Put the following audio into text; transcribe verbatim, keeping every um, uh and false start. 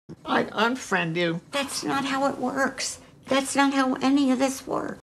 I'd unfriend you. That's not how it works. That's not how any of this works.